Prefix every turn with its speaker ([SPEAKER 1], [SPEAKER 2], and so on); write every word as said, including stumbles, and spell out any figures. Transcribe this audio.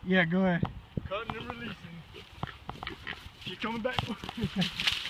[SPEAKER 1] Yeah, go ahead.
[SPEAKER 2] Cutting and releasing. She's coming back.